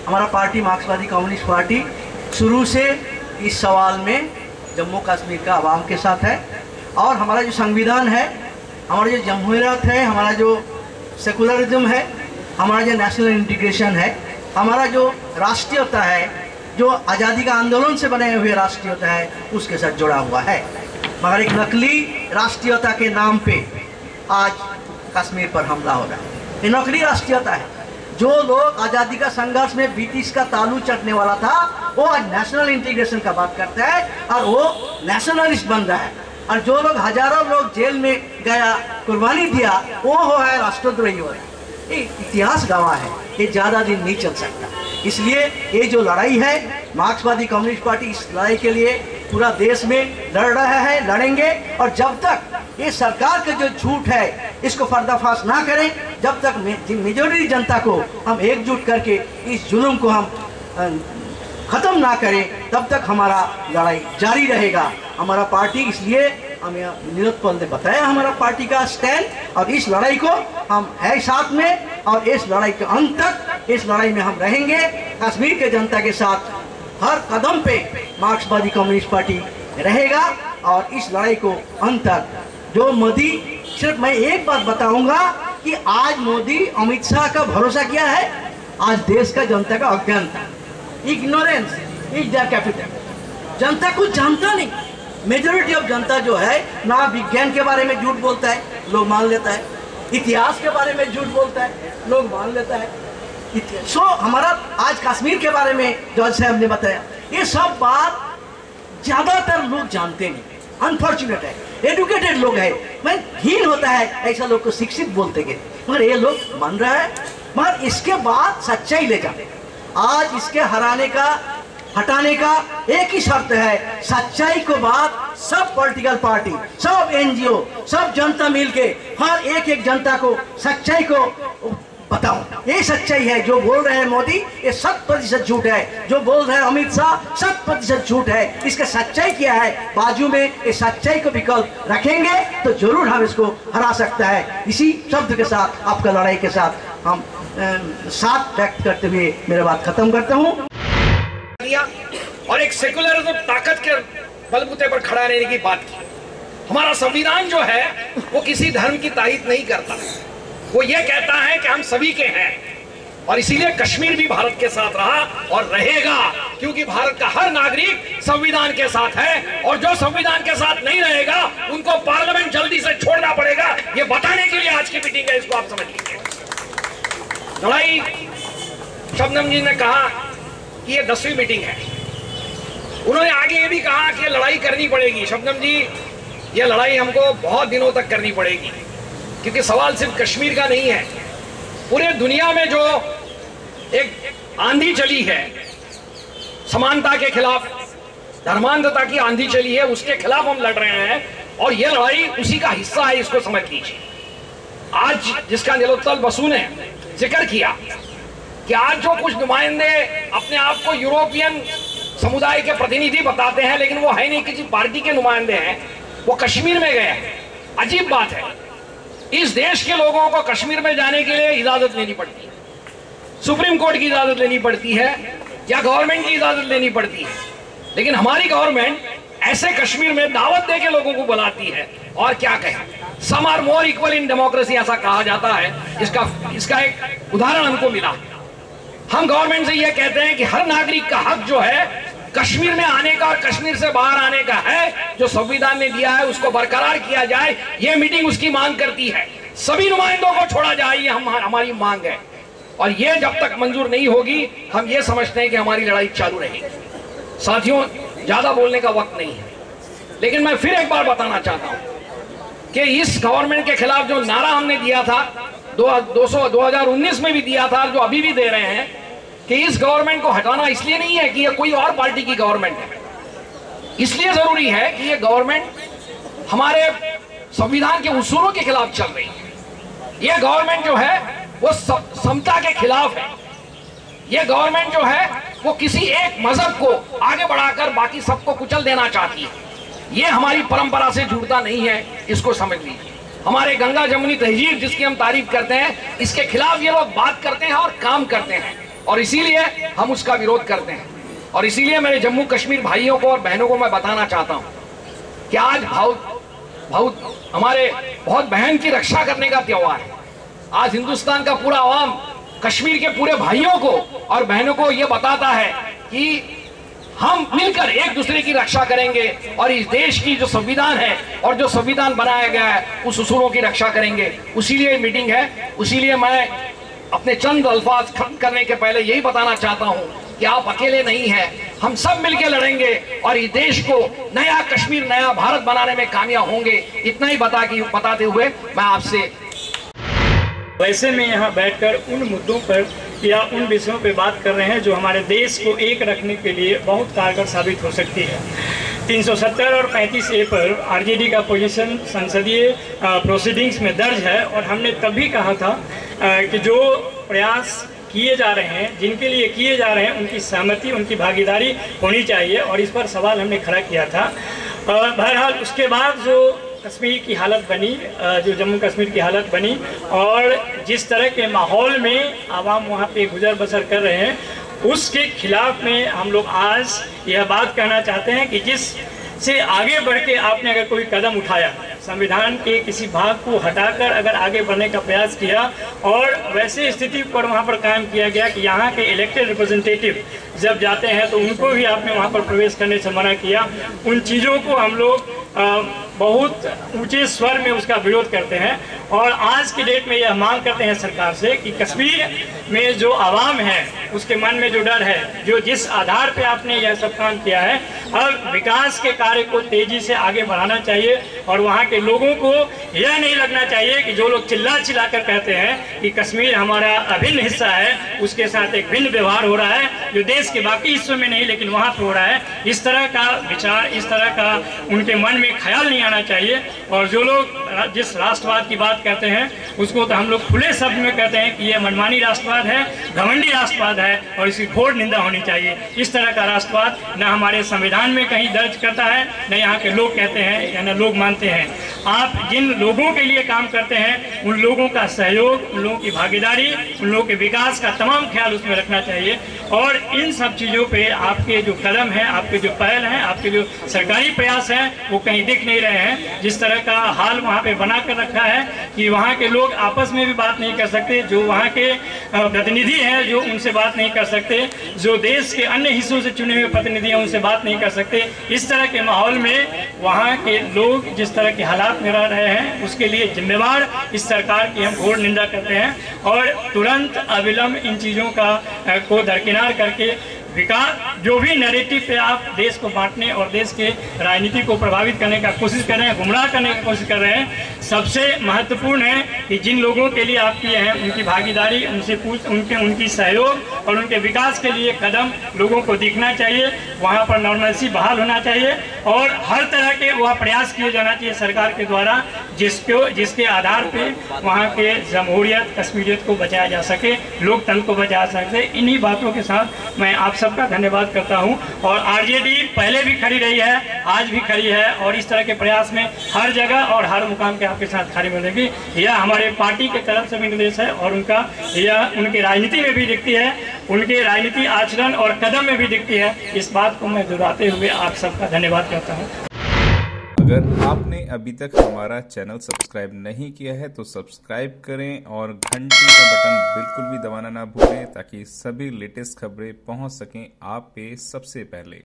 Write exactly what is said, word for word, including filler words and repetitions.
हमारा पार्टी मार्क्सवादी communist party शुरू से इस सवाल में जम्मू कश्मीर का आवाम के साथ है। और हमारा जो संविधान है, हमारा जो जमहूरियत है, हमारा जो सेकुलरिज्म है, हमारा जो नेशनल इंटीग्रेशन है, हमारा जो राष्ट्रीयता है, जो आज़ादी का आंदोलन से बने हुए राष्ट्रीयता है, उसके साथ जुड़ा हुआ है। मगर एक नकली राष्ट्रीयता के नाम पे आज कश्मीर पर हमला हो रहा है। ये नकली राष्ट्रीयता है। जो लोग आज़ादी का संघर्ष में ब्रिटिश का तालू चटने वाला था, वो आज नेशनल इंटीग्रेशन का बात करता है और वो नेशनलिस्ट बन रहा है। और जो लोग हजारों लोग जेल में गया, कुर्बानी दिया, वो हो है राष्ट्रद्रोही हो है। ये इतिहास गवाह है, ये ज़्यादा दिन नहीं चल सकता। इसलिए ये जो लड़ाई है, मार्क्सवादी कम्युनिस्ट पार्टी इस लड़ाई के लिए पूरा देश में लड़ रहा है, लड़ेंगे। और जब तक ये सरकार का जो झूठ है इसको पर्दाफाश ना करें, जब तक मेजॉरिटी जनता को हम एकजुट करके इस जुल्म को हम ख़त्म ना करें, तब तक हमारा लड़ाई जारी रहेगा। हमारा पार्टी, इसलिए हमें नीलोत्पल ने बताया हमारा पार्टी का स्टैंड, और इस लड़ाई को हम है साथ में, और इस लड़ाई के अंत तक इस लड़ाई में हम रहेंगे कश्मीर के जनता के साथ। हर कदम पे मार्क्सवादी कम्युनिस्ट पार्टी रहेगा और इस लड़ाई को अंत तक। जो मोदी, सिर्फ मैं एक बात बताऊंगा कि आज मोदी अमित शाह का भरोसा क्या है, आज देश का जनता का अज्ञानता, इग्नोरेंस इज देयर कैपिटल। जनता कुछ जानता नहीं। मेजॉरिटी ऑफ जनता जो है ना विज्ञान के बारे में झूठ बोलता है, लोग मान लेता है, इतिहास के बारे में झूठ बोलता है, लोग मान लेता है। सो so, हमारा आज कश्मीर के बारे में जज साहब ने बताया, ये सब बात ज़्यादातर लोग जानते नहीं। अनफॉर्चुनेट है, एडुकेटेड लोग है, मैं हीन होता है ऐसा लोग को शिक्षित बोलते गए, मगर ये लोग मान रहा है। मगर इसके बाद सच्चाई ले जाने, आज इसके हराने का, हटाने का एक ही शर्त है, सच्चाई को बात सब पॉलिटिकल पार्टी, सब एनजीओ, सब जनता मिलके हर एक एक जनता को सच्चाई को बताओ। ये सच्चाई है। जो बोल रहे हैं मोदी, ये शत प्रतिशत झूठ है। जो बोल रहे हैं अमित शाह, शत प्रतिशत झूठ है। इसका सच्चाई क्या है, बाजू में ये सच्चाई को विकल्प रखेंगे तो जरूर हम इसको हरा सकता है। इसी शब्द के साथ, आपका लड़ाई के साथ हम साथ व्यक्त करते हुए मेरा बात खत्म करता हूँ। और एक सेकुलरिज्म ताकत के बलबूते पर खड़ा रहने की बात की। हमारा संविधान जो है वो किसी धर्म की तारीफ नहीं करता, वो ये कहता है कि हम सभी के हैं। और इसीलिए कश्मीर भी भारत के साथ रहा और रहेगा, क्योंकि भारत का हर नागरिक संविधान के साथ है। और जो संविधान के साथ नहीं रहेगा उनको पार्लियामेंट जल्दी से छोड़ना पड़ेगा। ये बताने के लिए आज की मीटिंग है, इसको आप समझ लीजिए। लड़ाई, शबनम जी ने कहा कि ये दसवीं मीटिंग है। उन्होंने आगे ये भी कहा कि लड़ाई करनी पड़ेगी। शबनम जी, ये लड़ाई हमको बहुत दिनों तक करनी पड़ेगी, क्योंकि सवाल सिर्फ कश्मीर का नहीं है। पूरे दुनिया में जो एक आंधी चली है समानता के खिलाफ, धर्मांधता की आंधी चली है, उसके खिलाफ हम लड़ रहे हैं। और यह लड़ाई उसी का हिस्सा है, इसको समझ लीजिए। आज जिसका नीलोत्पल बसु ने जिक्र किया कि आज जो कुछ नुमाइंदे अपने आप को यूरोपियन समुदाय के प्रतिनिधि बताते हैं, लेकिन वो है नहीं, किसी पार्टी के नुमाइंदे हैं, वो कश्मीर में गए। अजीब बात है, इस देश के लोगों को कश्मीर में जाने के लिए इजाजत लेनी पड़ती है, सुप्रीम कोर्ट की इजाजत लेनी पड़ती है, या गवर्नमेंट की इजाजत लेनी पड़ती है। लेकिन हमारी गवर्नमेंट ऐसे कश्मीर में दावत दे के लोगों को बुलाती है। और क्या कहें, some are more equal in democracy, ऐसा कहा जाता है। इसका इसका एक उदाहरण हमको मिला। हम गवर्नमेंट से यह कहते हैं कि हर नागरिक का हक जो है कश्मीर में आने का और कश्मीर से बाहर आने का है, जो संविधान ने दिया है उसको बरकरार किया जाए। यह मीटिंग उसकी मांग करती है। सभी नुमाइंदों को छोड़ा जाए, ये हम हमारी मांग है। और ये जब तक मंजूर नहीं होगी, हम ये समझते हैं कि हमारी लड़ाई चालू रहेगी। साथियों, ज्यादा बोलने का वक्त नहीं है, लेकिन मैं फिर एक बार बताना चाहता हूं कि इस गवर्नमेंट के खिलाफ जो नारा हमने दिया था दो हजार उन्नीस में भी दिया था, जो अभी भी दे रहे हैं, कि इस गवर्नमेंट को हटाना इसलिए नहीं है कि ये कोई और पार्टी की गवर्नमेंट है, इसलिए जरूरी है कि ये गवर्नमेंट हमारे संविधान के उसूलों के खिलाफ चल रही है। ये गवर्नमेंट जो है वो समता के खिलाफ है। ये गवर्नमेंट जो है वो किसी एक मजहब को आगे बढ़ाकर बाकी सबको कुचल देना चाहती है। ये हमारी परंपरा से जुड़ता नहीं है, इसको समझ लीजिए। हमारे गंगा जमुनी तहजीब जिसकी हम तारीफ करते हैं, इसके खिलाफ ये लोग बात करते हैं और काम करते हैं। और इसीलिए हम उसका विरोध करते हैं। और इसीलिए मेरे जम्मू कश्मीर भाइयों को और बहनों को मैं बताना चाहता हूं कि आज बहुत बहुत हमारे बहुत बहन की रक्षा करने का त्योहार है। आज हिंदुस्तान का पूरा आवाम कश्मीर के पूरे भाइयों को और बहनों को यह बताता है कि हम मिलकर एक दूसरे की रक्षा करेंगे और इस देश की जो संविधान है और जो संविधान बनाया गया है उस उसूलों की रक्षा करेंगे। उसीलिए मीटिंग है। उसीलिए मैं अपने चंद अल्फाज खत्म करने के पहले यही बताना चाहता हूं कि आप अकेले नहीं हैं, हम सब मिलकर लड़ेंगे और इस देश को नया कश्मीर, नया भारत बनाने में कामयाब होंगे। इतना ही बता के बताते हुए मैं आपसे वैसे में यहाँ बैठकर उन मुद्दों पर या उन विषयों पर बात कर रहे हैं जो हमारे देश को एक रखने के लिए बहुत कारगर साबित हो सकती है। तीन सौ सत्तर और पैंतीस ए पर आरजेडी का पोजीशन संसदीय प्रोसीडिंग्स में दर्ज है और हमने तभी कहा था कि जो प्रयास किए जा रहे हैं, जिनके लिए किए जा रहे हैं, उनकी सहमति, उनकी भागीदारी होनी चाहिए और इस पर सवाल हमने खड़ा किया था। बहरहाल उसके बाद जो कश्मीर की हालत बनी, जो जम्मू कश्मीर की हालत बनी और जिस तरह के माहौल में आवाम वहाँ पे गुजर बसर कर रहे हैं, उसके खिलाफ में हम लोग आज यह बात कहना चाहते हैं कि जिस से आगे बढ़ के आपने अगर कोई कदम उठाया, संविधान के किसी भाग को हटाकर अगर आगे बढ़ने का प्रयास किया और वैसे स्थिति पर वहाँ पर कायम किया गया कि यहाँ के इलेक्टेड रिप्रेजेंटेटिव जब जाते हैं तो उनको भी आपने वहाँ पर प्रवेश करने से मना किया। उन चीज़ों को हम लोग बहुत ऊंचे स्वर में उसका विरोध करते हैं और आज की डेट में यह मांग करते हैं सरकार से कि कश्मीर में जो आवाम है उसके मन में जो डर है, जो जिस आधार पे आपने यह सब काम किया है, अब विकास के कार्य को तेजी से आगे बढ़ाना चाहिए और वहाँ के लोगों को यह नहीं लगना चाहिए कि जो लोग चिल्ला चिल्ला कर कहते हैं कि कश्मीर हमारा अभिन्न हिस्सा है, उसके साथ एक भिन्न व्यवहार हो रहा है जो देश के बाकी हिस्सों में नहीं लेकिन वहाँ पर हो रहा है। इस तरह का विचार, इस तरह का उनके मन में ख्याल नहीं आना चाहिए। और जो लोग जिस राष्ट्रवाद की बात कहते हैं उसको तो हम लोग खुले शब्द में कहते हैं कि यह मनमानी राष्ट्रवाद है, घमंडी राष्ट्रवाद है और इसकी घोर निंदा होनी चाहिए। इस तरह का राष्ट्रवाद न हमारे संविधान में कहीं दर्ज करता है, न यहाँ के लोग कहते हैं या न लोग मानते हैं। आप जिन लोगों के लिए काम करते हैं उन लोगों का सहयोग, उन लोगों की भागीदारी, उन लोगों के विकास का तमाम ख्याल उसमें रखना चाहिए। और इन सब चीज़ों पे आपके जो कदम हैं, आपके जो पहल हैं, आपके जो सरकारी प्रयास हैं वो कहीं दिख नहीं रहे हैं। जिस तरह का हाल वहाँ पे बना कर रखा है कि वहाँ के लोग आपस में भी बात नहीं कर सकते, जो वहाँ के प्रतिनिधि हैं जो उनसे बात नहीं कर सकते, जो देश के अन्य हिस्सों से चुने हुए प्रतिनिधि हैं उनसे बात नहीं कर सकते। इस तरह के माहौल में वहाँ के लोग जिस तरह के हालात में रह रहे हैं उसके लिए जिम्मेवार इस सरकार की हम घोर निंदा करते हैं और तुरंत अविलंब इन चीज़ों का को दरकिनार करके विकास जो भी नैरेटिव पे आप देश को बांटने और देश के राजनीति को प्रभावित करने का कोशिश कर रहे हैं, गुमराह करने की कोशिश कर रहे हैं, सबसे महत्वपूर्ण है कि जिन लोगों के लिए आप किए हैं उनकी भागीदारी, उनसे पूछ उनके उनकी सहयोग और उनके विकास के लिए कदम लोगों को दिखना चाहिए। वहाँ पर नॉर्मलसी बहाल होना चाहिए और हर तरह के वह प्रयास किए जाना चाहिए सरकार के द्वारा जिसको जिसके आधार पे वहाँ के जमहूरियत, कश्मीरियत को बचाया जा सके, लोकतंत्र को बचाया जा सके। इन्हीं बातों के साथ मैं आप सबका धन्यवाद करता हूं। और आरजेडी पहले भी खड़ी रही है, आज भी खड़ी है और इस तरह के प्रयास में हर जगह और हर मुकाम के आपके साथ खड़ी मिलेगी। यह हमारे पार्टी के तरफ से भी निर्देश है और उनका यह उनकी राजनीति में भी दिखती है, उनके राजनीति आचरण और कदम में भी दिखती है। इस बात को मैं दोहराते हुए आप सबका धन्यवाद करता हूँ। अगर आपने अभी तक हमारा चैनल सब्सक्राइब नहीं किया है तो सब्सक्राइब करें और घंटी का बटन बिल्कुल भी दबाना ना भूलें ताकि सभी लेटेस्ट खबरें पहुंच सकें आप पे सबसे पहले।